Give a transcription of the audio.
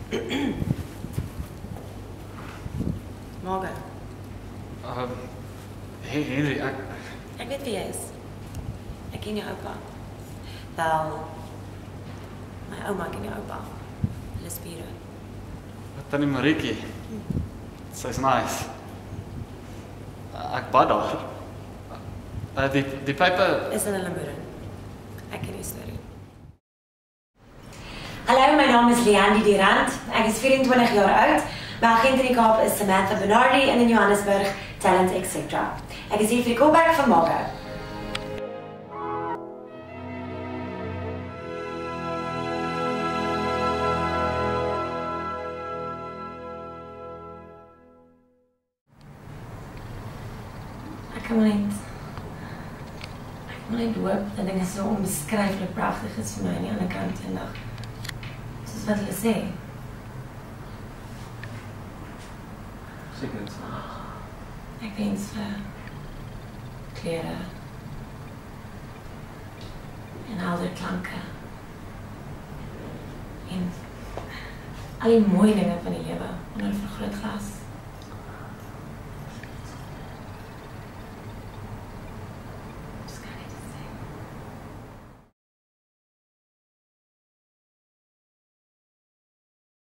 Margo. Henry, Ek weet wie jy is. Ek ken jou oupa. Wel, my ouma ken jou oupa. Hulle is bure. Tannie Marietjie. Sy's nice. Ek bad daar. Die pype Is in hulle moeder. Ek ken die storie. Hallo, my naam is Leandi du Randt. Ek is 24 jaar oud. My agent in die Kaap is Samantha Bernardi en in Johannesburg Talent etc. Ek is hier vir die callback van Margo. Ek kan net hoop dat dinge so onbeskryflik pragtig is vir my aan die ander kant eendag. Soos wat hulle sê. seker dit. Ek wens vir klere en helder klanke en al die mooi dinge van die lewe onder 'n vergrootglas.